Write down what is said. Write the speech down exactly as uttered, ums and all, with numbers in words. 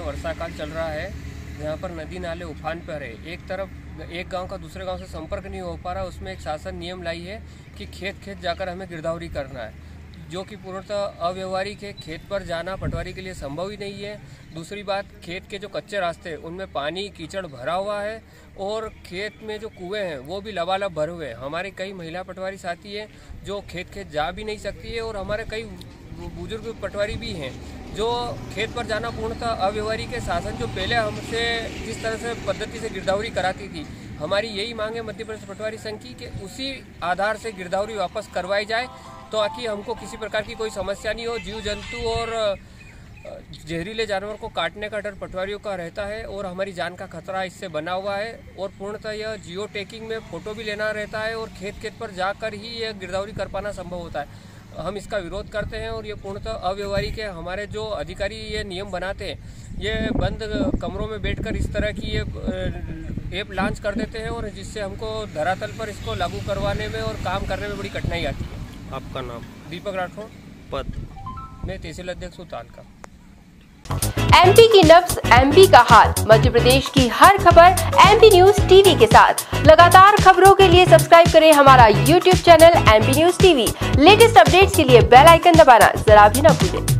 वर्षा काल चल रहा है, यहाँ पर नदी नाले उफान पर है। एक तरफ एक गांव का दूसरे गांव से संपर्क नहीं हो पा रहा, उसमें एक शासन नियम लाई है कि खेत खेत जाकर हमें गिरदावरी करना है, जो कि पूर्णतः अव्यवहारिक है। खेत पर जाना पटवारी के लिए संभव ही नहीं है। दूसरी बात, खेत के जो कच्चे रास्ते हैं उनमें पानी कीचड़ भरा हुआ है और खेत में जो कुएं हैं वो भी लबालब भरे हुए हैं। हमारे कई महिला पटवारी साथी हैं जो खेत खेत जा भी नहीं सकती है और हमारे कई बुजुर्ग पटवारी भी हैं जो खेत पर जाना पूर्णतः अव्यवहारिक है। शासन जो पहले हमसे जिस तरह से पद्धति से गिरदावरी कराती थी, हमारी यही मांग है मध्य प्रदेश पटवारी संघ की कि उसी आधार से गिरदावरी वापस करवाई जाए, तो ताकि हमको किसी प्रकार की कोई समस्या नहीं हो। जीव जंतु और जहरीले जानवर को काटने का डर पटवारियों का रहता है और हमारी जान का खतरा इससे बना हुआ है। और पूर्णतः यह जियो टैगिंग में फ़ोटो भी लेना रहता है और खेत खेत पर जाकर ही यह गिरदावरी कर पाना संभव होता है। हम इसका विरोध करते हैं और ये पूर्णतः अव्यवहारिक है। हमारे जो अधिकारी ये नियम बनाते हैं, ये बंद कमरों में बैठकर इस तरह की ये ऐप लॉन्च कर देते हैं और जिससे हमको धरातल पर इसको लागू करवाने में और काम करने में बड़ी कठिनाई आती है। आपका नाम? दीपक राठौड़, पद? मैं तहसील अध्यक्ष हूँ ताल का। एमपी की नब्ज, एमपी का हाल, मध्य प्रदेश की हर खबर एमपी न्यूज टीवी के साथ। लगातार खबरों के लिए सब्सक्राइब करें हमारा YouTube channel MP news TV. Latest updates के लिए बेल आइकन दबाना जरा भी न भूलें।